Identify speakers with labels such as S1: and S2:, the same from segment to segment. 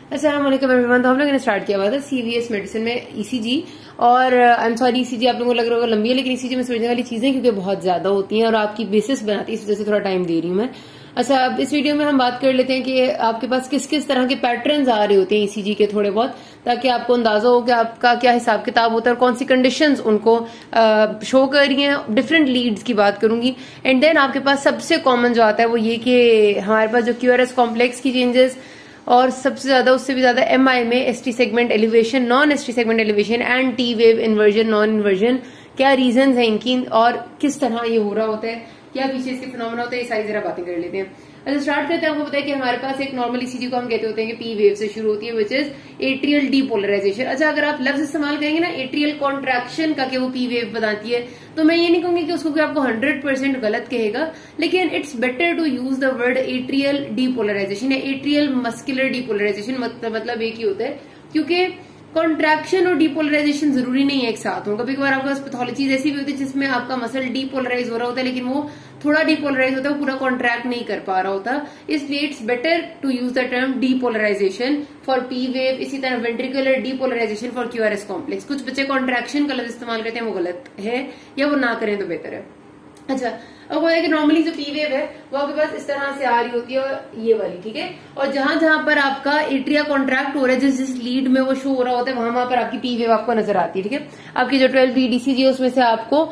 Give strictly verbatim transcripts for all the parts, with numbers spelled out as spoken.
S1: अस्सलाम वालेकुम एवरीवन। तो हम लोगों ने स्टार्ट किया हुआ था सीवीएस मेडिसिन में ईसीजी, और आई एम सॉरी ईसीजी आप लोगों को लग रहा होगा लंबी है, लेकिन ईसीजी में समझने वाली चीजें क्योंकि बहुत ज्यादा होती हैं और आपकी बेसिस बनाती है, इस वजह से थोड़ा टाइम दे रही हूँ मैं। अच्छा, अब इस वीडियो में हम बात कर लेते हैं कि आपके पास किस किस तरह के पैटर्न्स आ रहे होते हैं ईसीजी के थोड़े बहुत, ताकि आपको अंदाजा हो कि आपका क्या हिसाब किताब होता है और कौन सी कंडीशंस उनको शो कर रही हैं। डिफरेंट लीड्स की बात करूंगी, एंड देन आपके पास सबसे कॉमन जो आता है वो ये कि हमारे पास जो क्यूआरएस कॉम्प्लेक्स की चेंजेस, और सबसे ज्यादा उससे भी ज्यादा एमआई में ST segment elevation, non ST segment elevation and T wave inversion, non inversion, क्या रीजंस हैं इनकी और किस तरह ये हो रहा होता है, क्या पीछे इसके फिनोमेना होते हैं, ये सारी जरा बातें कर लेते हैं। अच्छा, स्टार्ट करते हैं। आपको पता है कि हमारे पास एक नॉर्मल ईसीजी को हम कहते होते हैं कि पी वेव से शुरू होती है, विच इज एट्रियल डीपोलराइजेशन। अच्छा, अगर आप लफ्ज इस्तेमाल करेंगे ना एट्रियल कॉन्ट्रैक्शन का कि वो पी वेव बताती है, तो मैं ये नहीं कहूंगी कि उसको कि आपको हंड्रेड परसेंट गलत कहेगा, लेकिन it's better to use the word atrial depolarisation या एट्रियल मस्कुलर डीपोलराइजेशन। मतलब एक ही होता है, क्योंकि कॉन्ट्रैक्शन और डीपोलराइजेशन जरूरी नहीं है एक साथ हो। कभी कभार आपके पास पैथोलॉजीज ऐसी भी होती है जिसमें आपका मसल डीपोलराइज हो रहा होता है, लेकिन वो थोड़ा डीपोलराइज होता है, वो पूरा कॉन्ट्रैक्ट नहीं कर पा रहा होता। इसलिए it's better to use the term depolarisation for P wave. इसी तरह ventricular depolarisation for QRS complex. कुछ बच्चे कॉन्ट्रैक्शन का लफ्ज इस्तेमाल करते हैं, वो गलत है, या वो ना करें तो बेहतर है। अच्छा, अब है कि नॉर्मली जो पी वेव है वो आपके पास इस तरह से आ रही होती है, और ये वाली, ठीक है। और जहां जहां पर आपका एट्रिया कॉन्ट्रैक्ट हो रहा है, जिस जिस लीड में वो शो हो रहा होता है, वहां वहां पर आपकी पी वेव आपको नजर आती है, ठीक है। आपकी जो ट्वेल्व लीड ईसीजी है उसमें से आपको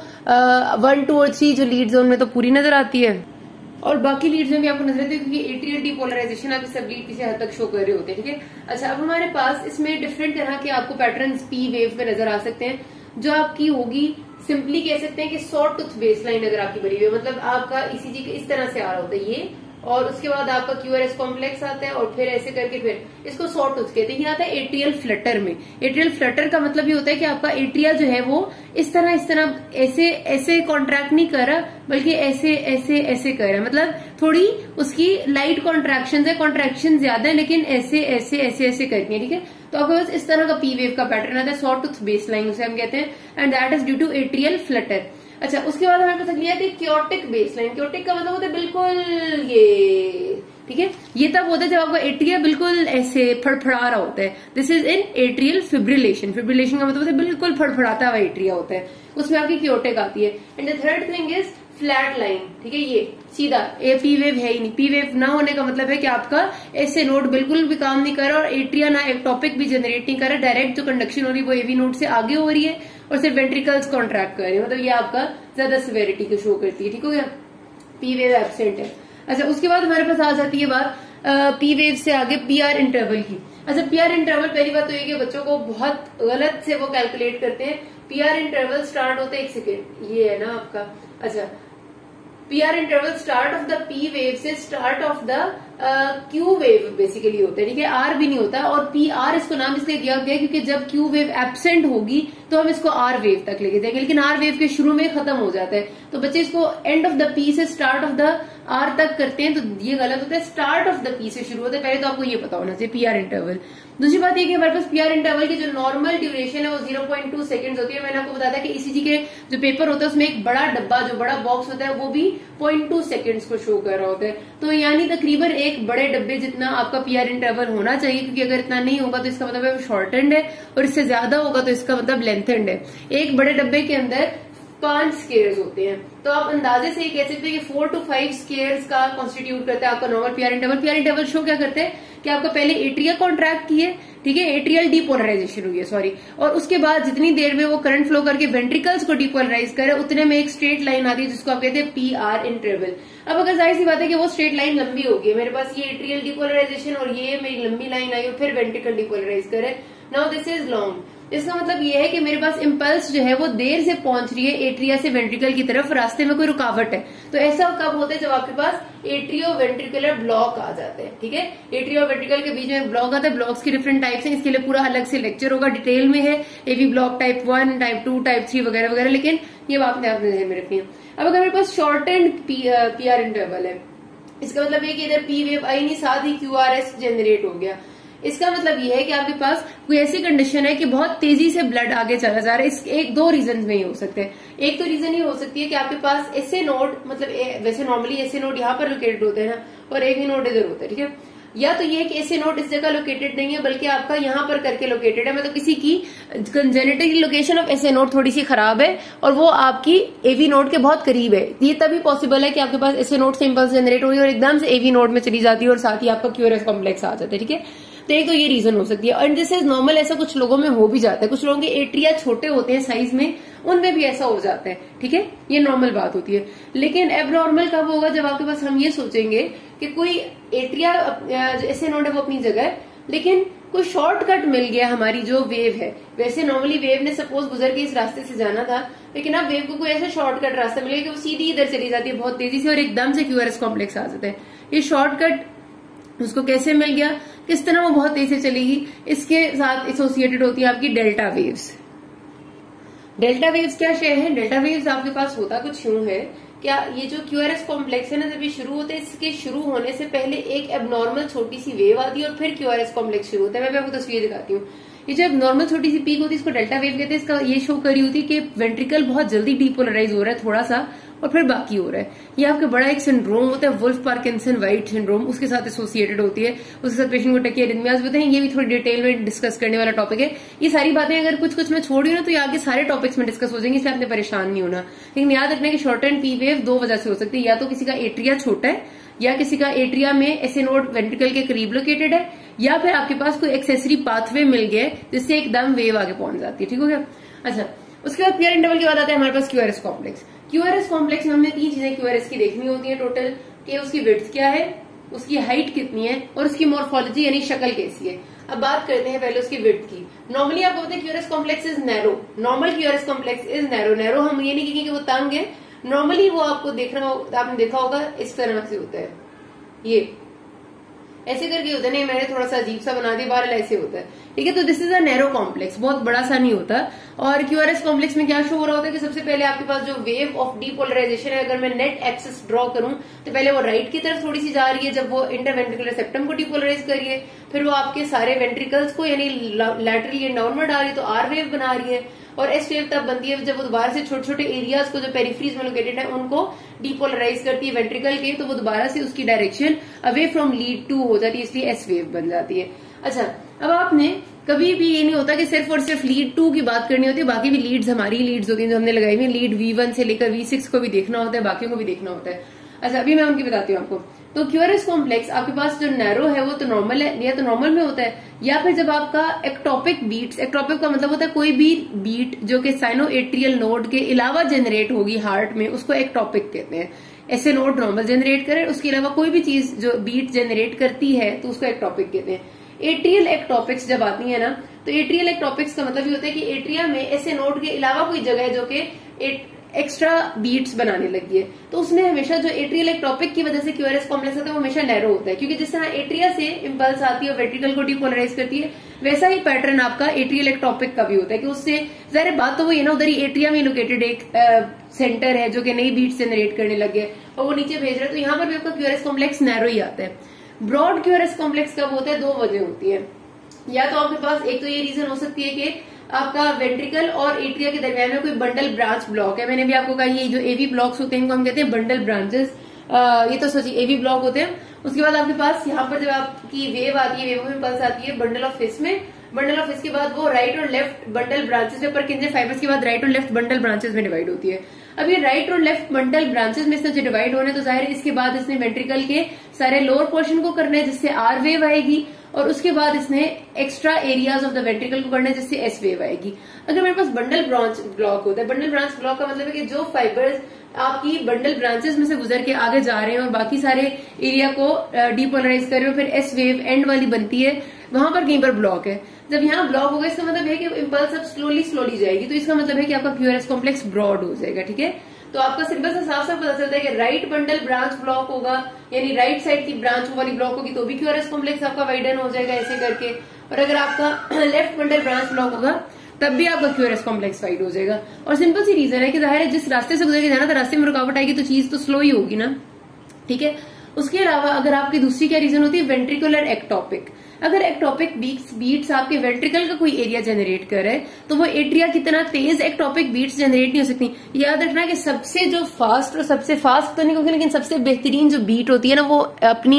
S1: वन टू और थ्री जो लीड जोन में तो पूरी नजर आती है, और बाकी लीड्स में भी आपको नजर आती है, क्योंकि एट्रियल डीपोलराइजेशन आपकी सब लीड किसी हद तक शो कर रहे होते हैं, ठीक है। अच्छा, अब हमारे पास इसमें डिफरेंट तरह के आपको पैटर्न्स पी वेव में नजर आ सकते हैं, जो आपकी होगी सिंपली कह सकते हैं कि सॉ टूथ बेसलाइन अगर आपकी बनी हुई है, मतलब आपका ईसीजी के इस तरह से आ रहा होता है ये, और उसके बाद आपका क्यूआरएस कॉम्प्लेक्स आता है, और फिर ऐसे करके फिर इसको सॉ टूथ कहते हैं। ये आता है एट्रियल फ्लटर में। एट्रियल फ्लटर का मतलब ये होता है कि आपका एट्रिया जो है वो इस तरह इस तरह ऐसे ऐसे कॉन्ट्रैक्ट नहीं कर रहा, बल्कि ऐसे ऐसे ऐसे कर रहा है। मतलब थोड़ी उसकी लाइट कॉन्ट्रैक्शन है, कॉन्ट्रैक्शन ज्यादा है, लेकिन ऐसे ऐसे ऐसे ऐसे करनी है, ठीक है। तो आपके पास इस तरह का पी वेव का पैटर्न आता है, सॉ टूथ बेसलाइन उसे हम कहते हैं, and that is due to atrial flutter. अच्छा, उसके बाद हमारे पास अगली आती है क्योटिक बेसलाइन। क्योटिक का मतलब होता है बिल्कुल ये, ठीक है। ये तब होता है जब आपका एट्रिया बिल्कुल ऐसे फड़फड़ा रहा होता है। This is in atrial fibrillation. Fibrillation का मतलब होता है बिल्कुल फड़फड़ाता हुआ एट्रिया होता है, उसमें आपकी क्योटिक आती है। And the third thing is flat line, ठीक है। ये सीधा ए पी वेव है ही नहीं। पी वेव ना होने का मतलब है कि आपका ऐसे नोड बिल्कुल भी काम नहीं कर रहा, और एट्रिया ना एक टॉपिक भी जनरेट नहीं कर रहा। डायरेक्ट जो कंडक्शन हो रही है वो एवी नोड से आगे हो रही है, और सिर्फ वेंट्रिकल्स कॉन्ट्रैक्ट कर रहे हैं, मतलब ये आपका ज्यादा सिवेरिटी को शो करती है, ठीक हो गया। पी वेव एब्सेंट है। अच्छा, उसके बाद हमारे पास आ जाती है बात पी वेव से आगे पी आर इंटरवल की। अच्छा, पी आर इंटरवल, पहली बात तो ये कि बच्चों को बहुत गलत से वो कैलकुलेट करते हैं। पी आर इंटरवल स्टार्ट होता है, एक सेकेंड, ये है ना आपका। अच्छा, P R interval start of the P wave से start of the Q wave basically होता है, ठीक है। आर भी नहीं होता, और पी आर इसको नाम इसलिए दिया गया क्योंकि जब क्यू वेव एब्सेंट होगी तो हम इसको आर वेव तक लेके जाएंगे, लेकिन आर वेव के शुरू में खत्म हो जाता है, तो बच्चे इसको एंड ऑफ द पी से स्टार्ट ऑफ द आर तक करते हैं, तो ये गलत होता है। स्टार्ट ऑफ द पी से शुरू होता है, पहले तो आपको ये पता होना चाहिए पी आर इंटरवल। दूसरी बात ये कि हमारे पास पी आर इंटरवल की जो नॉर्मल ड्यूरेशन है वो जीरो पॉइंट टू सेकंड्स होती है। मैंने आपको बताया था कि ईसीजी के जो पेपर होता है उसमें एक बड़ा डब्बा, जो बड़ा बॉक्स होता है, वो भी पॉइंट टू सेकंड्स को शो कर रहा होता है। तो यानी तकरीबन एक बड़े डब्बे जितना आपका पी आर इंटरवल होना चाहिए, क्योंकि अगर इतना नहीं होगा तो इसका मतलब है शॉर्टेंड है, और इससे ज्यादा होगा तो इसका मतलब लेंथेंड है। एक बड़े डब्बे के अंदर पांच स्केयर्स होते हैं, तो आप अंदाजे से ये कह सकते हैं कि फोर टू फाइव स्केयर्स का कॉन्स्टिट्यूट करता है आपका normal P R interval. P R interval show क्या करते हैं कि आपका पहले एट्रिया कॉन्ट्रैक्ट किए, ठीक है, एट्रियल डीपोलराइजेशन हुई है, सॉरी, और उसके बाद जितनी देर में वो करंट फ्लो करके वेंट्रिकल्स को डीपोलराइज करे, उतने में एक स्ट्रेट लाइन आती है जिसको आप कहते हैं पी आर इंटरवल। अब अगर जाहिर सी बात है कि वो स्ट्रेट लाइन लंबी होगी, मेरे पास ये एट्रियल डीपोलराइजेशन और ये मेरी लंबी लाइन आई और फिर वेंट्रिकल डीपोलराइज करे, नाउ दिस इज लॉन्ग। इसका मतलब ये है कि मेरे पास इम्पल्स जो है वो देर से पहुंच रही है एट्रिया से वेंट्रिकल की तरफ, रास्ते में कोई रुकावट है। तो ऐसा कब होता है जब आपके पास एट्रियो वेंट्रिकुलर ब्लॉक आ जाते हैं, ठीक है। एट्रियो वेंट्रिकल के बीच में ब्लॉक आता है। ब्लॉक्स की डिफरेंट टाइप्स हैं, इसके लिए पूरा अलग से लेक्चर होगा, डिटेल में है। AV block type one, type two, type three वगैरह वगैरह, लेकिन ये बात आपने ध्यान में रखनी है। अब अगर मेरे पास short and P R interval है, इसका मतलब ये कि इधर पी वेव आई नहीं, साथ ही क्यू आर एस जनरेट हो गया। इसका मतलब ये है कि आपके पास कोई ऐसी कंडीशन है कि बहुत तेजी से ब्लड आगे चला जा रहा है। इस एक दो रीजन में ही हो सकते हैं। एक तो रीजन ये हो सकती है कि आपके पास ऐसे नोड, मतलब ए, वैसे नॉर्मली ऐसे नोड यहाँ पर लोकेटेड होते हैं ना, और एक ही नोड इधर होता है, ठीक है। या तो ये कि एसए नोड इस जगह लोकेटेड नहीं है बल्कि आपका यहाँ पर करके लोकेटेड है, मतलब किसी की genetic location of SA node थोड़ी सी खराब है और वो आपकी एवी नोड के बहुत करीब है। ये तभी पॉसिबल है कि आपके पास एसए नोड से इंपल्स जनरेट हो रही है और एकदम से एवी नोड में चली जाती है और साथ ही आपका क्यूआरएस कॉम्प्लेक्स आ जाता है, ठीक है। तो एक तो ये रीजन हो सकती है। एंड दिस इज नॉर्मल, ऐसा कुछ लोगों में हो भी जाता है, कुछ लोगों के एट्रिया छोटे होते हैं साइज में, उनमें भी ऐसा हो जाता है, ठीक है, ये नॉर्मल बात होती है। लेकिन एबनॉर्मल कब होगा, जब आपके पास हम ये सोचेंगे कि कोई एट्रिया ऐसे नोड है वो अपनी जगह है, लेकिन कोई शॉर्टकट मिल गया हमारी जो वेव है। वैसे नॉर्मली वेव ने सपोज गुजर के इस रास्ते से जाना था, लेकिन अब वेव को कोई ऐसा शॉर्टकट रास्ता मिलेगा कि वो सीधी इधर चली जाती है बहुत तेजी से और एकदम से क्यूआरएस कॉम्प्लेक्स आ जाता है। ये शॉर्टकट उसको कैसे मिल गया, किस तरह वो बहुत तेजी से चलेगी, इसके साथ एसोसिएटेड होती है आपकी डेल्टा वेव्स। डेल्टा वेव्स क्या शे है, डेल्टा वेव्स आपके पास होता कुछ यूं है, क्या ये जो क्यूआरएस कॉम्प्लेक्स है ना, जब ये शुरू होते हैं, इसके शुरू होने से पहले एक एबनॉर्मल छोटी सी वेव आती है और फिर क्यूआरएस कॉम्प्लेक्स शुरू होता है। मैं आपको तस्वीर दिखाती हूँ। ये जो एबनॉर्मल छोटी सी पीक होती है इसको डेल्टा वेव कहते हैं। इसका ये शो करी होती है कि वेंट्रिकल बहुत जल्दी डीपोलराइज हो रहा है थोड़ा सा और फिर बाकी हो रहा है। ये आपका बड़ा एक सिंड्रोम होता है, वुल्फ पार्किंसन वाइट सिंड्रोम, उसके साथ एसोसिएटेड होती है। उसके साथ पेशेंट को टैकियारिथमियाज होते हैं। ये भी थोड़ी डिटेल में डिस्कस करने वाला टॉपिक है। ये सारी बातें अगर कुछ कुछ मैं छोड़ी ना तो ये आगे सारे टॉपिक्स में डिस्कस हो जाएंगे, इसलिए आपने परेशान नहीं होना। लेकिन याद रखना कि शॉर्ट एंड पी वेव दो वजह से हो सकती है, या तो किसी का एट्रिया छोटा है या किसी का एट्रिया में एसए नोड वेंट्रिकल के करीब लोकेटेड है, या फिर आपके पास कोई एक्सेसरी पाथवे मिल गया जिससे एकदम वेव आगे पहुंच जाती है, ठीक हो गया। अच्छा, उसके बाद पीआर इंटरवल के बाद आता है हमारे पास क्यूआरएस कॉम्प्लेक्स। क्यूआरएस कॉम्प्लेक्स में हमने तीन चीजें क्यूआरएस की देखनी होती है टोटल, कि उसकी विड्थ क्या है, उसकी हाइट कितनी है और उसकी मॉर्फोलॉजी यानी शक्ल कैसी है। अब बात करते हैं पहले उसकी विड्थ की। नॉर्मली आपको पता है QRS complex is narrow, normal QRS complex is narrow. Narrow हम ये नहीं कहेंगे कि वो तंग है, नॉर्मली वो आपको देखना आपने देखा होगा इस तरह से होता है, ये ऐसे करके होता है। नहीं, मैंने थोड़ा सा अजीब सा बना दिया, बहरहाल ऐसे होता है, ठीक है। तो this is a narrow complex, बहुत बड़ा सा नहीं होता। और क्यूआरएस कॉम्प्लेक्स में क्या शो हो रहा होता है कि सबसे पहले आपके पास जो वेव ऑफ डीपोलराइजेशन है, अगर मैं नेट एक्सिस ड्रॉ करूं तो पहले वो राइट की तरफ थोड़ी सी जा रही है जब वो इंटरवेंट्रिकुलर सेप्टम को डीपोलराइज कर रही है, फिर वो आपके सारे वेंट्रिकल्स को यानी लैटरली एंड डाउनवर्ड आ रही है तो आर वेव बना रही है। और एस वेव तब बनती है जब वो दोबारा से छोटे छोटे एरियाज को जो पेरिफ्रीज में लोकेटेड है उनको डीपोलराइज करती है वेंट्रिकल के, तो वो दोबारा से उसकी direction away from lead two हो जाती है, इसलिए एस वेव बन जाती है। अच्छा, अब आपने कभी भी ये नहीं होता कि सिर्फ और सिर्फ लीड टू की बात करनी होती है, बाकी भी लीड्स हमारी लीड्स होती हैं जो हमने लगाई हुई है। लीड वी वन से लेकर वी सिक्स को भी देखना होता है, बाकियों को भी देखना होता है। अच्छा, अभी मैं उनकी बताती हूँ आपको। तो क्यूआरएस कॉम्प्लेक्स आपके पास जो नैरो है वो तो नॉर्मल है, या तो नॉर्मल में होता है, या फिर जब आपका एक्टोपिक बीट्स, एक्टोपिक का मतलब होता है कोई भी बीट जो कि साइनोएट्रियल नोड के अलावा जनरेट होगी हार्ट में, उसको एक्टोपिक कहते हैं। ऐसे नोड नॉर्मल जनरेट करे, उसके अलावा कोई भी चीज जो बीट जनरेट करती है तो उसको एक्टोपिक कहते हैं। एट्रियल एक्टोपिक्स जब आती है ना, तो एट्रियल एक्टोपिक्स का मतलब ये होता है कि एट्रिया में ऐसे नोड के अलावा कोई जगह है जो कि एक्स्ट्रा बीट्स बनाने लगी है, तो उसमें हमेशा जो एट्रियल एक्टोपिक की वजह से क्यूआरएस कॉम्प्लेक्स होता है वो हमेशा नैरो होता है, क्योंकि जिस तरह एट्रिया से इंपल्स आती है और वेंट्रिकल को डीपोलराइज करती है, वैसा ही पैटर्न आपका एट्रियल एक्टोपिक का भी होता है कि उससे जाहिर बात तो वो ये ना, उधर ही एट्रिया में लोकेटेड एक सेंटर है जो कि नई बीट्स जनरेट करने लगे और वो नीचे भेज रहा है, तो यहाँ पर भी आपका क्यूआरएस कॉम्प्लेक्स नैरो ही आता है। ब्रॉड क्यूआरएस कॉम्प्लेक्स कब होता है, दो वजह होती है। या तो आपके पास एक तो ये रीजन हो सकती है कि आपका वेंट्रिकल और एट्रिया के दरमियान में कोई बंडल ब्रांच ब्लॉक है। मैंने भी आपको कहा ये जो एवी ब्लॉक्स होते हैं इनको हम कहते हैं बंडल ब्रांचेस। ये तो सोचिए एवी ब्लॉक होते हैं। उसके बाद आपके पास यहाँ पर जब आपकी वेव आती है, वेव में पल्स आती है बंडल ऑफ फिश में, बंडल ऑफ फिश के बाद वो राइट और लेफ्ट बंडल ब्रांचेस में, परकिंजे फाइबर्स के बाद राइट और लेफ्ट बंडल ब्रांचेस में डिवाइड होती है। अब ये राइट और लेफ्ट बंडल ब्रांचेस में इसने डिवाइड होने, तो जाहिर है इसके बाद इसने वेंट्रिकल के सारे लोअर पोर्शन को करना है जिससे आर वेव आएगी, और उसके बाद इसने extra areas of the ventricle को करना है जिससे एस वेव आएगी। अगर मेरे पास बंडल ब्रांच ब्लॉक होता है, बंडल ब्रांच ब्लॉक का मतलब है कि जो फाइबर्स आपकी बंडल ब्रांचेस में से गुजर के आगे जा रहे हैं और बाकी सारे एरिया को डीपोलराइज कर रहे हो, फिर एस वेव एंड वाली बनती है, वहां पर कहीं पर ब्लॉक है। जब यहाँ ब्लॉक होगा इसका मतलब है कि इम्पल्स अब स्लोली स्लोली जाएगी, तो इसका मतलब है कि आपका क्यूआरएस कॉम्प्लेक्स ब्रॉड हो जाएगा, ठीक है। तो आपका सिंपल से साफ साफ पता चलता है कि राइट बंडल ब्रांच ब्लॉक होगा, यानी राइट साइड की ब्रांच वाली ब्लॉक होगी तो भी क्यूआरएस कॉम्प्लेक्स आपका वाइडन हो जाएगा ऐसे करके, और अगर आपका लेफ्ट बंडल ब्रांच ब्लॉक होगा तब भी आपका क्यूआरएस कॉम्प्लेक्स वाइड हो जाएगा। और सिंपल सी रीजन है कि जाहिर है जिस रास्ते से गुजर के जाना था, रास्ते में रुकावट आएगी तो चीज तो स्लो ही होगी ना, ठीक है। उसके अलावा अगर आपकी दूसरी क्या रीजन होती है, वेंट्रिकुलर एक्टोपिक। अगर एक्टोपिक बीट्स बीट्स आपके वेंट्रिकल का कोई एरिया जनरेट कर रहे हैं तो वो एट्रिया कितना तेज एक्टोपिक बीट्स जनरेट नहीं हो सकती। याद रखना कि सबसे जो फास्ट और सबसे फास्ट तो नहीं होगी लेकिन सबसे बेहतरीन जो बीट होती है ना वो अपनी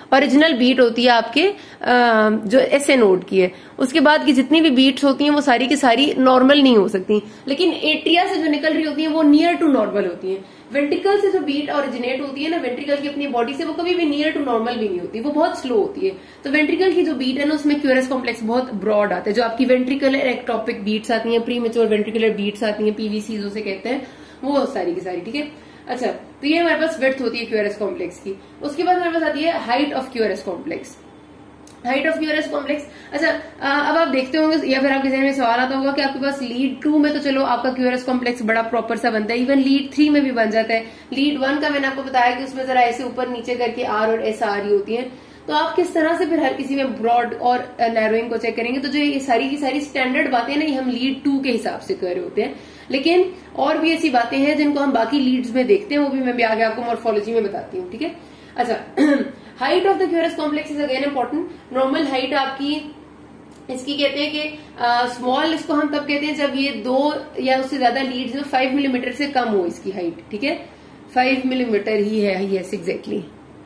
S1: ओरिजिनल बीट होती है आपके जो एस ए नोड की है। उसके बाद की जितनी भी बीट्स होती हैं वो सारी की सारी नॉर्मल नहीं हो सकती, लेकिन एट्रिया से जो निकल रही होती है वो नियर टू नॉर्मल होती है। वेंट्रिकल से जो बीट ओरिजिनेट होती है ना वेंट्रिकल की अपनी बॉडी से, वो कभी भी नियर टू नॉर्मल भी नहीं होती, वो बहुत स्लो होती है। तो वेंट्रिकल की जो बीट है ना उसमें क्यूआरएस कॉम्प्लेक्स बहुत ब्रॉड आता है। जो आपकी वेंट्रिकुलर एक्टोपिक बीट्स आती हैं, प्री मेच्योर वेंट्रिकुलर बीट्स आती हैं, पीवीसी जिसे कहते हैं, वो सारी की सारी, ठीक है। अच्छा, तो ये हमारे पास विड्थ होती है क्यूआरएस कॉम्प्लेक्स की। उसके बाद हमारे पास आती है height of QRS complex. Height of QRS complex, अच्छा अब आप देखते होंगे या फिर आपके जहन में सवाल आता होगा कि आपके पास लीड टू में तो चलो आपका क्यूआरएस कॉम्प्लेक्स बड़ा प्रॉपर सा बनता है, इवन लीड थ्री में भी बन जाता है। लीड वन का मैंने आपको बताया कि उसमें जरा ऐसे ऊपर नीचे करके आर और एस आ रही होती है। तो आप किस तरह से फिर हर किसी में ब्रॉड और नैरोइंग को चेक करेंगे? तो जो ये सारी की सारी स्टैंडर्ड बातें ना ये हम लीड टू के हिसाब से कर रहे होते हैं, लेकिन और भी ऐसी बातें हैं जिनको हम बाकी लीड्स में देखते हैं, वो भी मैं भी आगे आपको मॉर्फोलॉजी में बताती हूँ, ठीक है। अच्छा, height of the QRS complex is again important. Normal height आपकी इसकी कहते हैं कि स्मॉल इसको हम तब कहते हैं जब ये दो या उससे ज्यादा लीड्स में फाइव मिलीमीटर से कम हो इसकी हाइट, ठीक है। फाइव मिलीमीटर ही है, यस एग्जैक्टली।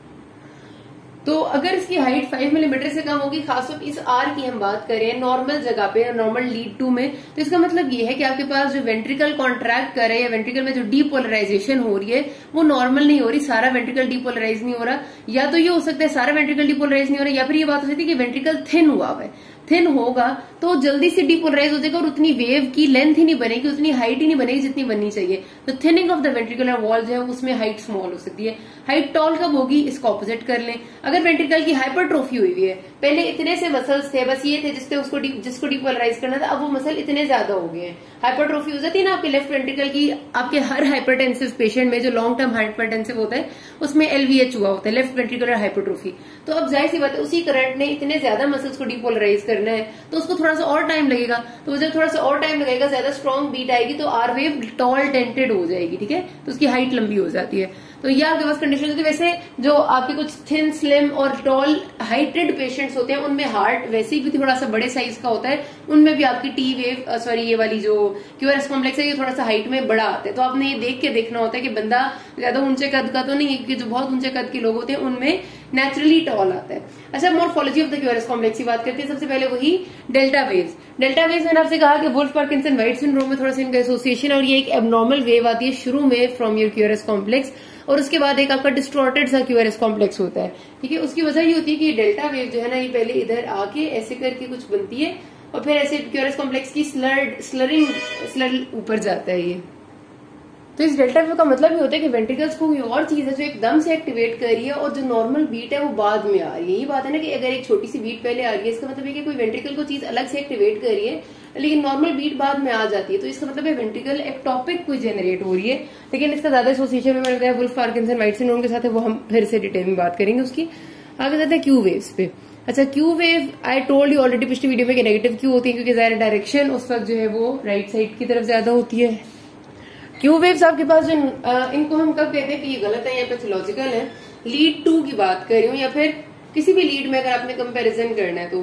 S1: तो अगर इसकी हाइट फाइव मिलीमीटर से कम होगी, खासतौर इस आर की हम बात करें नॉर्मल जगह पे, नॉर्मल लीड टू में, तो इसका मतलब ये है कि आपके पास जो वेंट्रिकल कॉन्ट्रैक्ट कर रहे हैं या वेंट्रिकल में जो डीपोलराइजेशन हो रही है वो नॉर्मल नहीं हो रही, सारा वेंट्रिकल डीपोलराइज नहीं हो रहा। या तो ये हो सकता है सारा वेंट्रिकल डीपोलराइज नहीं हो रहा, या फिर ये बात हो सकती है कि वेंट्रिकल थिन हुआ हुआ है। थिन होगा तो जल्दी से डीपोलराइज हो जाएगा और उतनी वेव की लेंथ ही नहीं बनेगी, उतनी हाइट ही नहीं बनेगी जितनी बननी चाहिए। तो thinning of the ventricular wall जो है उसमें हाइट स्मॉल हो सकती है। हाइट टॉल कब होगी, इसको ऑपोजिट कर लें। अगर वेंट्रिकल की हाइपरट्रोफी हुई हुई है, पहले इतने से मसल्स थे, बस ये थे जिससे उसको जिसको डीपोलराइज करना था, अब वो मसल इतने ज्यादा हो गए हैं, हाइपरट्रोफी हो जाती है ना आपके लेफ्ट वेंट्रिकल की। आपके हर हाइपरटेंसिव पेशेंट में जो लॉन्ग टर्म हाइपरटेंसिव होता है उसमें एलवीएच हुआ होता है, लेफ्ट वेंट्रिकुलर हाइपरट्रोफी। तो अब जाहिर सी बात है उसी करंट ने इतने ज्यादा मसल्स को डीपोलराइज करना है तो उसको थोड़ा सा और टाइम लगेगा। तो जब थोड़ा सा और टाइम लगेगा, ज्यादा स्ट्रॉन्ग बीट आएगी तो आर वेव टॉल डेंटेड हो जाएगी, ठीक है, तो उसकी हाइट लंबी हो जाती है। तो ये आपके पास कंडीशन होती है। वैसे जो आपके कुछ थिन स्लिम और टॉल हाइटेड पेशेंट्स होते हैं उनमें हार्ट वैसे भी थोड़ा सा बड़े साइज का होता है, उनमें भी आपकी टी वेव सॉरी ये वाली जो क्यूआरएस कॉम्प्लेक्स है ये थोड़ा सा हाइट में बड़ा आता है। तो आपने ये देख के देखना होता है कि बंदा ज्यादा ऊंचे कद का तो नहीं है, क्योंकि जो बहुत ऊंचे कद के लोग होते हैं उनमें नेचुरली टॉल आता है। अच्छा, morphology of the QRS complex की बात करते हैं। सबसे पहले वही डेल्टा वेव्स। डेल्टा वेव्स मैंने आपसे कहा कि वुल्फ पार्किंसन वाइट सिंड्रोम में थोड़ा सा इनका एसोसिएशन, और ये एक एबनॉर्मल वेव आती है शुरू में फ्रॉम योर क्यूआरएस कॉम्प्लेक्स, और उसके बाद एक आपका डिस्टॉर्टेड सा क्यूआरएस कॉम्प्लेक्स होता है, ठीक है। उसकी वजह ये होती है कि डेल्टा वेव जो है ना ये पहले इधर आके ऐसे करके कुछ बनती है और फिर ऐसे क्यूआरएस कॉम्प्लेक्स की स्लर्ड स्लरिंग स्लर ऊपर जाता है ये। तो इस डेल्टा वेव का मतलब ये होता है कि वेंट्रिकल्स को कोई और चीज है जो एकदम से एक्टिवेट कर रही है और जो नॉर्मल बीट है वो बाद में आ रही है। ये बात है ना कि अगर एक छोटी सी बीट पहले आ रही है इसका मतलब है कि कोई वेंट्रिकल को चीज अलग से एक्टिवेट कर रही है, लेकिन नॉर्मल बीट बाद में आ जाती है। तो इसका मतलब है वेंट्रिकल एक्टोपिक कोई जनरेट हो रही है, लेकिन इसका ज्यादा एसोसिएशन में मैंने बताया वुल्फ पार्किंसन वाइट सिंड्रोम के साथ है, वो हम फिर से डिटेल में बात करेंगे उसकी। आगे जाते हैं क्यू वेव्स पे। अच्छा, Q wave I told you already पिछली वीडियो में कि नेगेटिव क्यू होती है क्योंकि जाहिर डायरेक्शन उस वक्त जो है वो राइट साइड की तरफ ज्यादा होती है। क्यू वेव्स आपके पास जो आ, इनको हम कब कहते हैं कि ये गलत है या पैथोलॉजिकल है, लीड टू की बात कर रही हूँ या फिर किसी भी लीड में अगर आपने कंपैरिजन करना है तो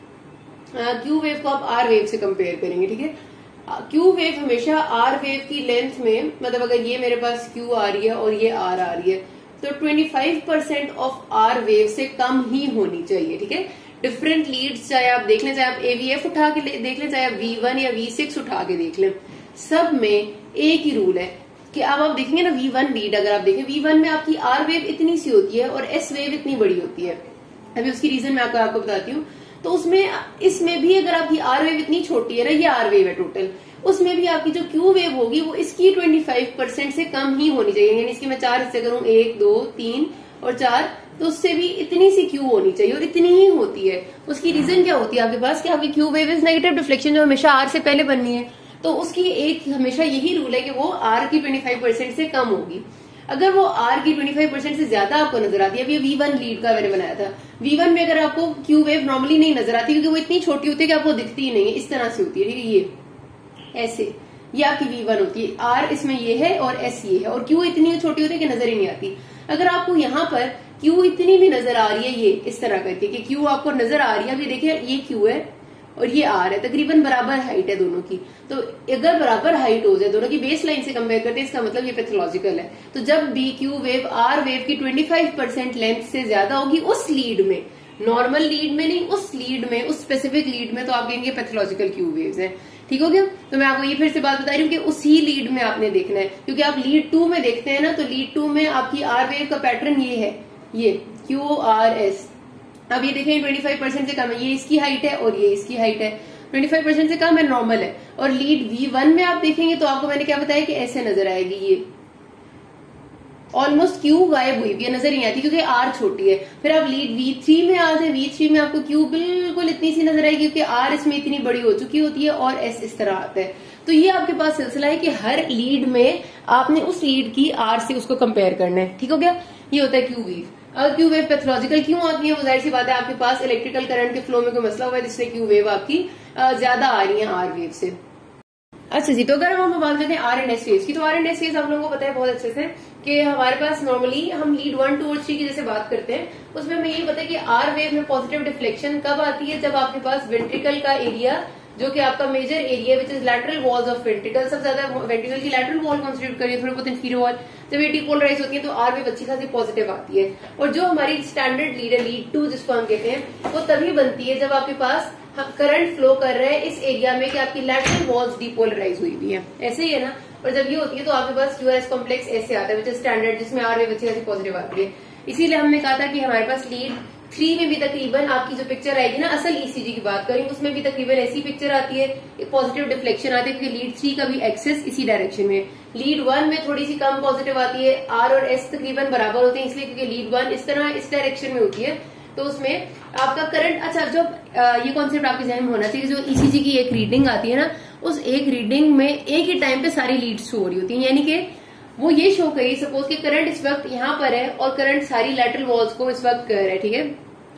S1: क्यू वेव को आप आर वेव से कंपेयर करेंगे, ठीक है। क्यू वेव हमेशा आर वेव की लेंथ में, मतलब अगर ये मेरे पास क्यू आ रही है और ये आर आ रही है तो पच्चीस परसेंट ऑफ आर वेव से कम ही होनी चाहिए, ठीक है। डिफरेंट लीड्स चाहे आप देख लें, चाहे आप एवीएफ उठा के देख लें, चाहे आप वी वन या वी सिक्स उठा के देख लें, सब में एक ही रूल है कि अब आप देखेंगे ना वी वन लीड अगर आप देखें वी वन में आपकी आर वेव इतनी सी होती है और एस वेव इतनी बड़ी होती है। अभी उसकी रीजन मैं आपको आपको बताती हूँ। तो उसमें इसमें भी अगर आपकी आर वेव इतनी छोटी है ना, ये आर वेव है टोटल, उसमें भी आपकी जो क्यू वेव होगी वो इसकी पच्चीस परसेंट से कम ही होनी चाहिए। यानी इसके मैं चार हिस्से करूं, एक दो तीन और चार, तो उससे भी इतनी सी क्यू होनी चाहिए और इतनी ही होती है। उसकी रीजन क्या होती है आपके पास कि आपकी Q wave is negative deflection जो हमेशा आर से पहले बननी है, तो उसकी एक हमेशा यही रूल है कि वो आर की पच्चीस परसेंट से कम होगी। अगर वो आर की पच्चीस परसेंट से ज्यादा आपको नजर आती है, अभी वी वन लीड का मैंने बनाया था, वी वन में अगर आपको क्यू वेव नॉर्मली नहीं नजर आती क्योंकि वो इतनी छोटी होती है कि आपको दिखती ही नहीं है, इस तरह से होती है, ठीक है, ये ऐसे, ये आपकी वी वन होती है, आर इसमें ये है और एस ये है, और क्यू इतनी छोटी होती है कि नजर ही नहीं आती। अगर आपको यहाँ पर क्यू इतनी भी नजर आ रही है, ये इस तरह करके कि क्यू आपको नजर आ रही है, अभी देखिए ये क्यू है और ये आर है, तकरीबन बराबर हाइट है दोनों की। तो अगर बराबर हाइट हो जाए दोनों की बेस लाइन से कंपेयर करते हैं, इसका मतलब ये पैथोलॉजिकल है। तो जब बी क्यू वेव आर वेव की पच्चीस परसेंट लेंथ से ज्यादा होगी उस लीड में, नॉर्मल लीड में नहीं, उस लीड में, उस स्पेसिफिक लीड में, तो आप कहेंगे पैथोलॉजिकल क्यू वेव्स हैं। ठीक हो गया? तो मैं आपको ये फिर से बात बता रही हूँ कि उसी लीड में आपने देखना है, क्योंकि आप लीड टू में देखते हैं ना, तो लीड टू में आपकी आर वेव का पैटर्न ये है, ये क्यू आर एस। अब ये देखें पच्चीस परसेंट से कम है, ये इसकी हाइट है और ये इसकी हाइट है, पच्चीस परसेंट से कम है, नॉर्मल है। और लीड वी वन में आप देखेंगे तो आपको मैंने क्या बताया कि ऐसे नजर आएगी, ये ऑलमोस्ट क्यू गायब हुई, ये नजर नहीं आती क्योंकि आर छोटी है। फिर आप लीड वी थ्री में आ जाए, वी थ्री में आपको क्यू बिल्कुल इतनी सी नजर आएगी क्योंकि आर इसमें इतनी बड़ी हो चुकी होती है और एस इस तरह आता है। तो ये आपके पास सिलसिला है कि हर लीड में आपने उस लीड की आर से उसको कंपेयर करना है। ठीक हो गया? ये होता है क्यू वेव। अब क्यू वेव पैथोलॉजिकल क्यों आती है? वो जाहिर सी बात है, आपके पास इलेक्ट्रिकल करंट के फ्लो में कोई मसला हुआ है जिससे क्यू वेव आपकी ज्यादा आ रही है आर वेव से। अच्छा जी, तो अगर हम बात करते हैं आर एंड एस वेव्स की, तो आर एंड एस वेव्स आप लोगों को पता है बहुत अच्छे से कि हमारे पास नॉर्मली हम लीड वन टू और थ्री की जैसे बात करते हैं, उसमें हमें ये पता है कि आर वेव में पॉजिटिव डिफ्लेक्शन कब आती है? जब आपके पास वेंट्रिकल का एरिया, जो कि आपका major area which is lateral walls of ventricle, सबसे ज्यादा वेंट्रिकल की लैटरल वॉल कॉन्स्टिट्यूट करिए, थोड़ी बहुत इंफीरियर वॉल, जब ये डिपोलराइज होती है तो आर वेव अच्छी खासी पॉजिटिव आती है। और जो हमारी स्टैंडर्ड लीड है, लीड टू जिसको हम कहते हैं, वो तभी बनती है जब आपके पास करंट फ्लो कर रहा है इस एरिया में कि आपकी लैटरल वॉल्स डिपोलराइज हुई हुई है, ऐसे ही है ना। और जब ये होती है तो आपके पास क्यूआरएस कॉम्प्लेक्स ऐसे आता है विच इज स्टैंडर्ड, जिसमें आर वेव अच्छी खासी पॉजिटिव आती है। इसीलिए हमने कहा था कि हमारे पास लीड थ्री में भी तकरीबन आपकी जो पिक्चर आएगी ना, असल ईसीजी की बात करेंगे, उसमें भी तकरीबन ऐसी पिक्चर आती है, एक पॉजिटिव डिफ्लेक्शन आती है, क्योंकि लीड थ्री का भी एक्सेस इसी डायरेक्शन में। लीड वन में थोड़ी सी कम पॉजिटिव आती है, आर और एस तकरीबन बराबर होते हैं, इसलिए क्योंकि लीड वन इस तरह इस डायरेक्शन में होती है, तो उसमें आपका करंट, अच्छा जो ये कॉन्सेप्ट आपके जहन में होना चाहिए, जो ईसीजी की एक रीडिंग आती है ना, उस एक रीडिंग में एक ही टाइम पे सारी लीड्स शो हो रही होती है, यानी कि वो ये शो करी, सपोज कि करंट इस वक्त यहाँ पर है और करंट सारी लैटरल वॉल्स को इस वक्त कर है, ठीक है,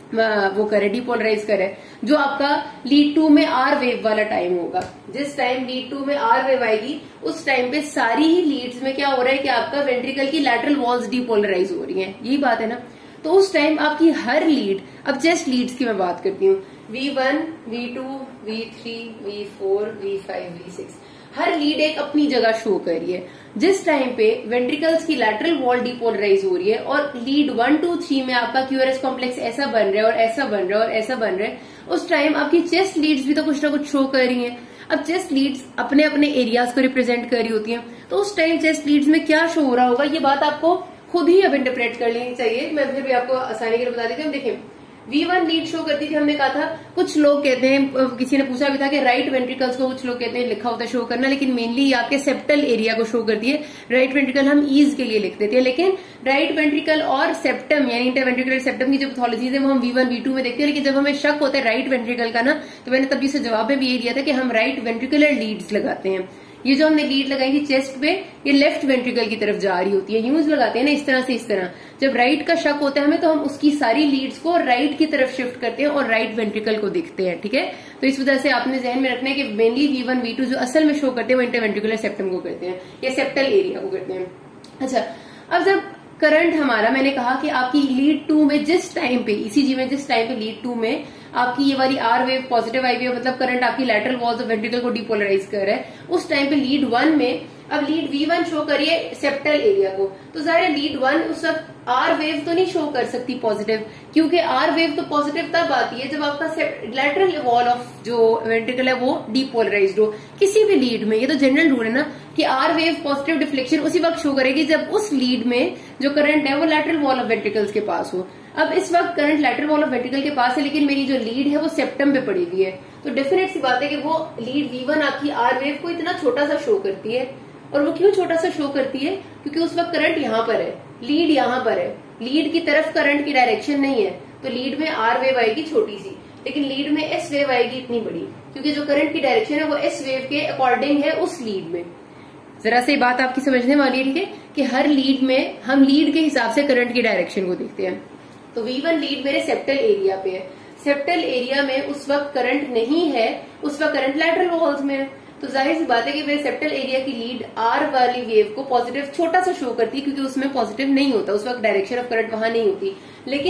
S1: वो करे डिपोलराइज करे, जो आपका लीड टू में आर वेव वाला टाइम होगा। जिस टाइम लीड टू में आर वेव आएगी उस टाइम पे सारी ही लीड्स में क्या हो रहा है कि आपका वेंट्रिकल की लैटरल वॉल्स डिपोलराइज हो रही हैं, यही बात है ना। तो उस टाइम आपकी हर लीड, अब चेस्ट लीड्स की मैं बात करती हूँ, V one, V two, V three, V four, V five, V six, हर लीड एक अपनी जगह शो कर रही है। जिस टाइम पे वेंट्रिकल्स की लैटरल वॉल डिपोलराइज हो रही है और लीड वन टू थ्री में आपका क्यूआरएस कॉम्प्लेक्स ऐसा बन रहा है और ऐसा बन रहा है और ऐसा बन रहा है, उस टाइम आपकी चेस्ट लीड्स भी तो कुछ ना कुछ शो कर रही हैं। अब चेस्ट लीड्स अपने अपने एरियाज को रिप्रेजेंट कर रही होती हैं, तो उस टाइम चेस्ट लीड्स में क्या शो हो रहा होगा, ये बात आपको खुद ही अब इंटरप्रेट कर लेनी चाहिए। मैं फिर भी आपको आसानी के लिए बता देती हूँ। देखिए, वी वन लीड शो करती थी, हमने कहा था, कुछ लोग कहते हैं, किसी ने पूछा भी था कि राइट वेंट्रिकल्स को कुछ लोग कहते हैं लिखा होता है शो करना, लेकिन मेनली आपके सेप्टल एरिया को शो करती है। राइट वेंट्रिकल हम ईज के लिए लिख देते हैं, लेकिन राइट वेंट्रिकल और सेप्टम यानी इंटरवेंट्रिकुलर सेप्टम की जो पैथोलॉजीज है वो हम वी वन वी टू में देखते हैं। लेकिन जब हमें शक होता है राइट वेंट्रिकल का ना, तो मैंने तभी से जवाब में भी ये दिया था कि हम राइट वेंट्रिकुलर लीड्स लगाते हैं। ये जो हमने लीड लगाई थी चेस्ट पे, ये लेफ्ट वेंट्रिकल की तरफ जा रही होती है, यूज लगाते हैं ना इस तरह से, इस तरह। जब राइट का शक होता है हमें, तो हम उसकी सारी लीड्स को राइट की तरफ शिफ्ट करते हैं और राइट वेंट्रिकल को देखते हैं, ठीक है। तो इस वजह से आपने जहन में रखना है कि mainly V one V two जो असल में शो करते हैं वो इंटरवेंट्रिकुलर सेप्टम को करते हैं या सेप्टल एरिया को करते हैं। अच्छा, अब जब करंट हमारा, मैंने कहा कि आपकी लीड टू में जिस टाइम पे, ईसीजी में जिस टाइम पे लीड टू में आपकी ये वाली आर वेव पॉजिटिव आई हुई, मतलब करंट आपकी लैटरल वॉल्स ऑफ वेंट्रिकल को डिपोलराइज कर रहा है, उस टाइम पे लीड वन में, अब लीड वी वन शो करिए सेप्टल एरिया को, तो जाहिर लीड वन उस वक्त आर वेव तो नहीं शो कर सकती पॉजिटिव, क्योंकि आर वेव तो पॉजिटिव तब आती है जब आपका लैटरल वॉल ऑफ जो वेंट्रिकल है वो डिपोलराइज्ड हो किसी भी लीड में। ये तो जनरल रूल है ना कि आर वेव पॉजिटिव डिफ्लेक्शन उसी वक्त शो करेगी जब उस लीड में जो करंट है वो लैटरल वॉल ऑफ वेंट्रिकल्स के पास हो। अब इस वक्त current lateral wall of ventricle के पास है, लेकिन मेरी जो लीड है वो सेप्टम पे पड़ी हुई है, तो डेफिनेट सी बात है कि वो लीड वी वन आपकी आर वेव को इतना छोटा सा शो करती है। और वो क्यों छोटा सा शो करती है? क्योंकि उस वक्त करंट यहाँ पर है, लीड यहाँ पर है, लीड की तरफ करंट की डायरेक्शन नहीं है, तो लीड में आर वेव आएगी छोटी सी, लेकिन लीड में एस वेव आएगी इतनी बड़ी, क्योंकि जो करंट की डायरेक्शन है वो एस वेव के अकॉर्डिंग है उस लीड में। जरा से बात आपकी समझने वाली है, ठीक है, कि हर लीड में हम लीड के हिसाब से करंट की डायरेक्शन को देखते हैं। तो वी वन लीड मेरे सेप्टल एरिया पे है, सेप्टल एरिया में उस वक्त करंट नहीं है, उस वक्त करंट लैटरल वॉल्स में है, तो जाहिर सी बात है कि मेरे सेप्टल एरिया की लीड आर वाली वेव को पॉजिटिव छोटा सा शो करती है, क्योंकि उसमें पॉजिटिव नहीं होता, उस वक्त डायरेक्शन ऑफ करंट वहां नहीं होती। लेकिन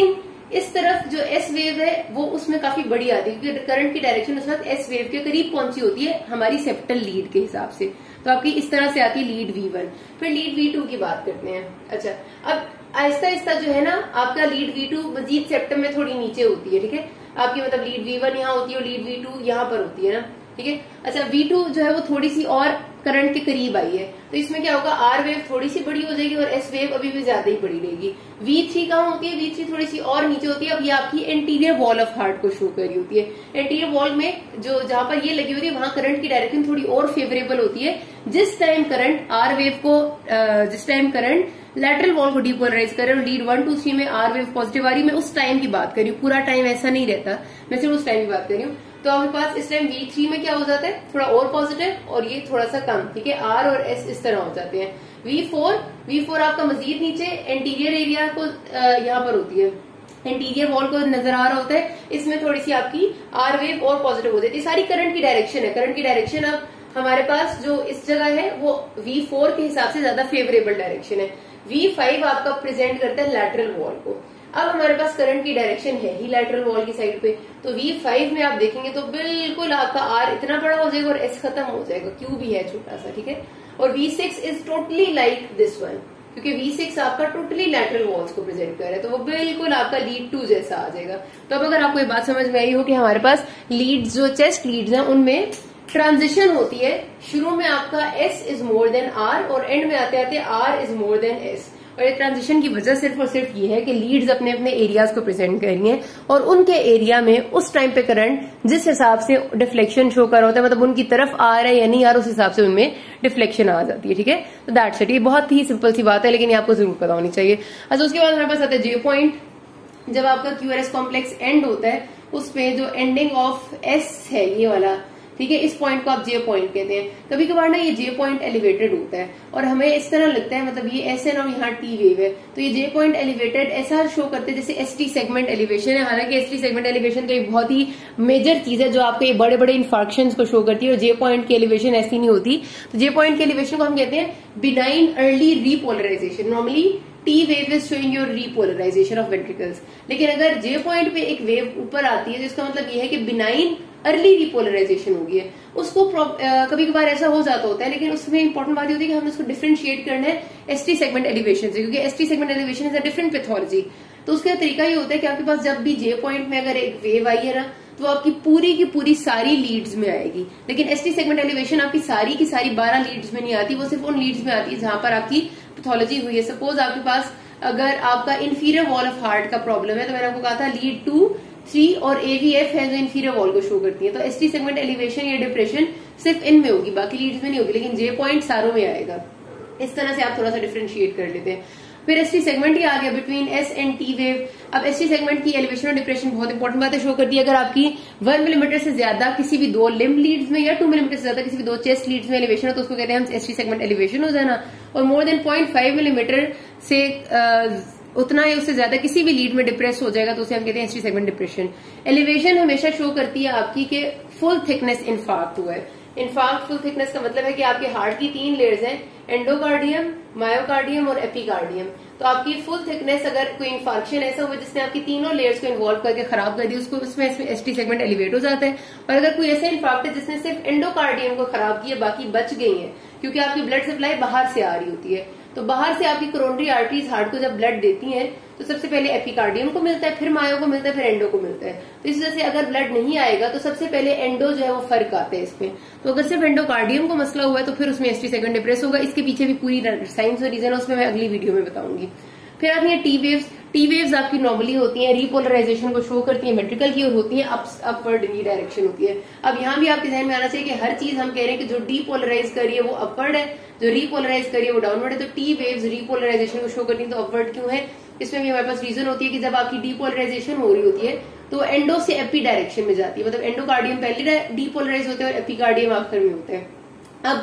S1: इस तरफ जो एस वेव है वो उसमें काफी बड़ी आती है, क्योंकि करंट की डायरेक्शन उस वक्त एस वेव के करीब पहुंची होती है हमारी सेप्टल लीड के हिसाब से। तो आपकी इस तरह से आती है लीड वी वन। फिर लीड वी टू की बात करते हैं। अच्छा, अब आहिस्ता आहिस्ता जो है ना आपका लीड वी टू मजीद सेप्टम में थोड़ी नीचे होती है, ठीक है। आपकी मतलब लीड वी वन यहाँ होती है और लीड वी टू यहाँ पर होती है ना, ठीक है। अच्छा, वी टू जो है वो थोड़ी सी और करंट के करीब आई है, तो इसमें क्या होगा, आर वेव थोड़ी सी बड़ी हो जाएगी और एस वेव अभी भी ज्यादा ही बड़ी रहेगी। वी थ्री कहाँ होती है, वी थ्री थोड़ी सी और नीचे होती है। अब ये आपकी एंटीरियर वॉल ऑफ हार्ट को शो कर रही होती है। एंटीरियर वॉल में जो जहां पर ये लगी होती है वहां करंट की डायरेक्शन थोड़ी और फेवरेबल होती है। जिस टाइम करंट आर वेव को जिस टाइम करंट लैटरल वॉल को डीपोलराइज करे और लीड वन टू थ्री में आर वेव पॉजिटिव आ रही, मैं उस टाइम की बात कर रही हूँ, पूरा टाइम ऐसा नहीं रहता, मैं सिर्फ उस टाइम की बात कर रही हूँ। तो आपके पास इस टाइम वी थ्री में क्या हो जाता है, थोड़ा और पॉजिटिव और ये थोड़ा सा कम, ठीक है। आर और एस इस तरह हो जाते हैं। वी फोर वी फोर आपका मजीद नीचे एंटीरियर एरिया को यहाँ पर होती है, एंटीरियर वॉल को नजर आ रहा होता है, इसमें थोड़ी सी आपकी आर वेव और पॉजिटिव हो जाती है। सारी करंट की डायरेक्शन है, करंट की डायरेक्शन अब हमारे पास जो इस जगह है वो वी फोर के हिसाब से ज्यादा फेवरेबल डायरेक्शन है। वी फाइव आपका प्रेजेंट करता है लैटरल वॉल को। अब हमारे पास करंट की डायरेक्शन है ही लैटरल वॉल की साइड पे, तो वी फाइव में आप देखेंगे तो बिल्कुल आपका आर इतना बड़ा हो जाएगा और एस खत्म हो जाएगा, क्यू भी है छोटा सा, ठीक है। और V six is totally like this one, क्योंकि वी सिक्स आपका टोटली लैटरल वॉल्स को प्रेजेंट कर रहा है, तो वो बिल्कुल आपका लीड टू जैसा आ जाएगा। तो अब अगर आपको ये बात समझ में आई हो कि हमारे पास लीड्स जो चेस्ट लीड्स हैं उनमें ट्रांजिशन होती है, शुरू में आपका S is more than R और एंड में आते आते R is more than S. और ये ट्रांजिशन की वजह सिर्फ और सिर्फ ये है कि लीड्स अपने अपने एरियाज को प्रेजेंट कर रही हैं और उनके एरिया में उस टाइम पे करंट जिस हिसाब से डिफ्लेक्शन शो कर रहा होता है, मतलब उनकी तरफ आ रहा है या नहीं आ रहा, उस हिसाब से उनमें डिफ्लेक्शन आ जाती है, ठीक है। तो दैट्स इट। ये बहुत ही सिंपल सी बात है, लेकिन ये आपको जरूर पता होनी चाहिए। अच्छा, उसके बाद हमारे पास आता है जे पॉइंट। जब आपका क्यूआरएस कॉम्प्लेक्स एंड होता है उस पे जो एंडिंग ऑफ एस है ये वाला, ठीक है, इस पॉइंट को आप जे पॉइंट कहते हैं। कभी कभार ना ये जे पॉइंट एलिवेटेड होता है और हमें इस तरह लगता है, मतलब ये एस एन और यहाँ टी वेव है, तो ये जे पॉइंट एलिवेटेड ऐसा शो करते हैं जैसे एस टी सेगमेंट एलिवेशन है। हालांकि एस टी सेगमेंट एलिवेशन तो एक बहुत ही मेजर चीज है जो आपको ये बड़े बड़े इन्फार्क्शंस को शो करती है, और जे पॉइंट की एलिवेशन ऐसी नहीं होती। तो जे पॉइंट की एलिवेशन को हम कहते हैं benign early repolarization. Normally T wave is showing your repolarization of ventricles, लेकिन अगर जे पॉइंट पे एक वेव ऊपर आती है जिसका मतलब ये है कि बिनाइन अर्ली रिपोलराइजेशन हो गई है, उसको कभी कभार ऐसा हो जाता होता है, लेकिन उसमें इंपॉर्टेंट बात होती है कि हमें उसको डिफरेंशिएट करना है एसटी सेगमेंट एलिवेशन से, क्योंकि ST segment elevation is a different pathology. तो उसका तरीका ये होता है कि आपके पास जब भी जे पॉइंट में अगर एक वेव आई है ना, तो आपकी पूरी की पूरी सारी लीड्स में आएगी, लेकिन एसटी सेगमेंट एलिवेशन आपकी सारी की सारी बारह लीड्स में नहीं आती, वो सिर्फ उन लीड्स में आती है जहां पर आपकी पैथोलॉजी हुई है। सपोज आपके पास अगर आपका इंफीरियर वॉल ऑफ हार्ट का प्रॉब्लम है, तो मैंने आपको कहा था लीड टू थ्री और एवीएफ है जो इंफीरियर वॉल को शो करती है, तो एसटी सेगमेंट एलिवेशन या डिप्रेशन सिर्फ इनमें होगी, बाकी लीड्स में नहीं होगी, लेकिन जे पॉइंट सारों में आएगा। इस तरह से आप थोड़ा सा डिफरेंशिएट कर लेते हैं। फिर एसटी सेगमेंट ही आ गया between S and T wave. अब एसटी सेगमेंट की एलिवेशन और डिप्रेशन बहुत इंपॉर्टेंट बातें शो करती है। अगर आपकी वन मिलीमीटर से ज्यादा किसी भी दो लिम्ब लीड्स में या टू मिलीमीटर से ज्यादा किसी भी दो चेस्ट लीड्स में एलिवेशन हो, तो उसको कहते हैं हम एसटी सेगमेंट एलिवेशन हो जाना। और more than point five millimetre से आ, उतना या उससे ज्यादा किसी भी लीड में डिप्रेस हो जाएगा तो उसे हम कहते हैं एसटी सेगमेंट डिप्रेशन। एलिवेशन हमेशा शो करती है आपकी के फुल थिकनेस इन्फार्क्ट हुआ है। इन्फार्क्ट फुल थिकनेस का मतलब है कि आपके हार्ट की तीन लेयर्स हैं, एंडोकार्डियम, मायोकार्डियम और एपिकार्डियम। तो आपकी फुल थिकनेस अगर कोई इन्फार्क्शन ऐसा हुआ जिसने आपकी तीनों लेयर्स को इन्वॉल्व करके खराब कर दी, उसको उसमें एसटी सेगमेंट एलिवेट हो जाता है। और अगर कोई ऐसा इन्फार्क्ट है जिसने सिर्फ एंडोकार्डियम को खराब किया, बाकी बच गई है, क्योंकि आपकी ब्लड सप्लाई बाहर से आ रही होती है, तो बाहर से आपकी कोरोनरी आर्टरीज हार्ट को जब ब्लड देती हैं तो सबसे पहले एपिकार्डियम को मिलता है, फिर मायो को मिलता है, फिर एंडो को मिलता है। तो इस वजह से अगर ब्लड नहीं आएगा तो सबसे पहले एंडो जो है वो फर्क आता है इसमें। तो अगर सिर्फ एंडोकार्डियम को मसला हुआ है तो फिर उसमें एसटी सेगमेंट डिप्रेस होगा। इसके पीछे भी पूरी साइंस और रीजन है, उसमें मैं अगली वीडियो में बताऊंगी। फिर आती है टी वेव्स। टी वेव्स आपकी नॉर्मली होती हैं, रिपोलराइजेशन को शो करती है वेंट्रिकल की, और होती है अपवर्ड इन डायरेक्शन होती है। अब यहाँ भी आपके ध्यान में आना चाहिए कि हर चीज हम कह रहे हैं कि जो डीपोलराइज कर रही है वो अपवर्ड है, जो रिपोलराइज कर रही है वो डाउनवर्ड है। तो टी वेव्स रिपोलराइजेशन को शो करती है, तो अपवर्ड क्यों है, इसमें भी हमारे पास रीजन होती है कि जब आपकी डीपोलराइजेशन हो रही होती है तो एंडो से एपी डायरेक्शन में जाती है, मतलब एंडोकार्डियम पहले डीपोलराइज होते हैं और एपिकार्डियम आखिर में होते हैं। अब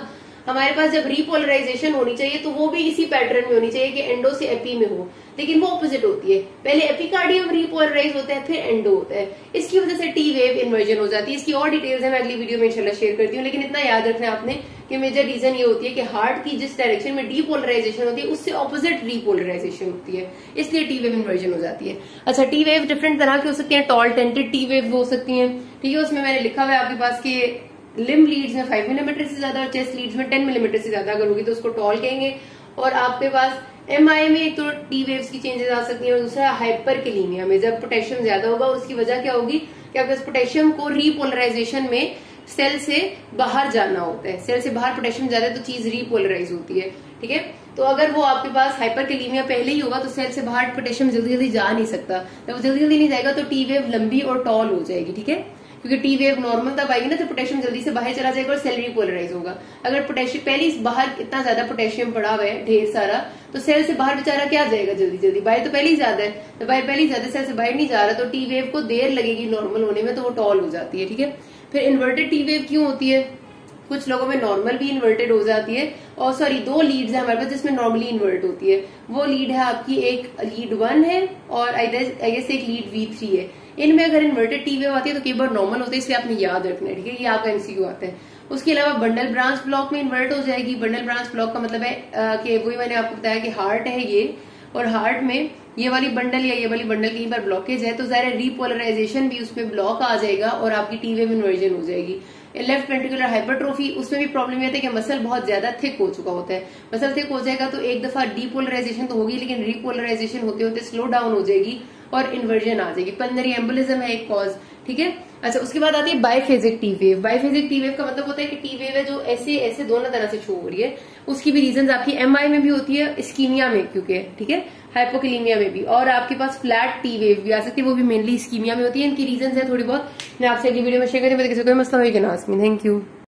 S1: हमारे पास जब रीपोलराइजेशन होनी चाहिए तो वो भी इसी पैटर्न में होनी चाहिए कि एंडो से एपी में हो, लेकिन वो ऑपोजिट होती है। पहले एपिकार्डियम रीपोलराइज होता है, फिर एंडो होता है। इसकी वजह से टी वेव इन्वर्जन हो जाती है। इसकी और डिटेल्स है मैं अगली वीडियो में इंशाल्लाह शेयर करती हूँ, लेकिन इतना याद रखना है आपने कि मेजर रीजन ये होती है कि हार्ट की जिस डायरेक्शन में डीपोलराइजेशन होती है उससे ऑपोजिट रीपोलराइजेशन होती है, इसलिए टी वेव इन्वर्जन हो जाती है। अच्छा, टी वेव डिफरेंट तरह की हो सकती है, टॉल टेंटेड टी वेव हो सकती है, ठीक है। उसमें मैंने लिखा हुआ है आपके पास कि लिम्ब लीड्स में फाइव मिलीमीटर से ज्यादा और चेस्ट लीड्स में टेन मिलीमीटर से ज्यादा अगर होगी तो उसको टॉल कहेंगे। और आपके पास एम आई में एक तो टी वेव्स की चेंजेस आ सकती है और दूसरा हाइपरकैलीमिया में जब पोटेशियम ज्यादा होगा उसकी वजह क्या होगी कि आपके पास पोटेशियम को रीपोलराइजेशन में सेल से बाहर जाना होता है, सेल से बाहर पोटेशियम ज्यादा है तो चीज रीपोलराइज होती है, ठीक है। तो अगर वो आपके पास हाइपरकैलीमिया पहले ही होगा तो सेल से बाहर पोटेशियम जल्दी जल्दी जा नहीं सकता, जब जल्दी जल्दी नहीं जाएगा तो टी वेव लंबी और टॉल हो जाएगी, ठीक है। क्योंकि टी वेव नॉर्मल तब आएगी ना तो पोटेशियम जल्दी से बाहर चला जाएगा और सेल रीपोलराइज होगा। अगर पोटेशियम पहले ही बाहर इतना ज्यादा पोटेशियम पड़ा हुआ है ढेर सारा तो सेल से बाहर बेचारा क्या जाएगा जल्दी जल्दी, बाहर तो पहले ही ज्यादा है, तो बाहर पहले ही ज्यादा सेल से बाहर नहीं जा रहा तो टी वेव को देर लगेगी नॉर्मल होने में, तो वो टॉल हो जाती है, ठीक है। फिर इन्वर्टेड टी वेव क्यों होती है? कुछ लोगों में नॉर्मल भी इन्वर्टेड हो जाती है, और सॉरी दो लीड्स है हमारे पास जिसमें नॉर्मली इन्वर्ट होती है। वो लीड है आपकी, एक लीड वन है और आई गेस एक लीड वी थ्री है। इनमें अगर इन्वर्टेड टी वेव आती है तो कई बार नॉर्मल होते हैं, इसलिए आपने याद रखना है, ठीक है। ये आपका एमसीक्यू आता है। उसके अलावा बंडल ब्रांच ब्लॉक में इन्वर्ट हो जाएगी। बंडल ब्रांच ब्लॉक का मतलब है कि वही मैंने आपको बताया कि हार्ट है ये, और हार्ट में ये वाली बंडल या ये वाली बंडल कहीं पर ब्लॉकेज है तो ज़ाहिर रीपोलराइजेशन भी उसमें ब्लॉक आ जाएगा और आपकी टी वेव इन्वर्जन हो जाएगी। लेफ्ट वेंट्रिकुलर हाइपरट्रोफी, उसमें भी प्रॉब्लम ये होता है कि मसल बहुत ज्यादा थिक हो चुका होता है। मसल थिक हो जाएगा तो एक दफा डीपोलराइजेशन तो होगी लेकिन रीपोलराइजेशन होते होते स्लो डाउन हो जाएगी और इन्वर्जन आ जाएगी। पल्मोनरी एम्बोलिज्म है एक कॉज, ठीक है। अच्छा, उसके बाद आती है biphasic T wave. Biphasic T wave का मतलब होता है कि टी वेव है जो ऐसे ऐसे दोनों तरह से शो हो रही है। उसकी भी रीजन आपकी एमआई में भी होती है, इस्कीमिया में क्योंकि, ठीक है, हाइपोकैलीमिया में भी, और आपके पास फ्लैट टी वेव भी आ सकती है, वो भी मेनली इस्कीमिया में होती है। इनकी रीजन है थोड़ी बहुत, मैं आपसे अगली वीडियो में शेयर करूंगी। कोई मसला होगा ना, थैंक यू।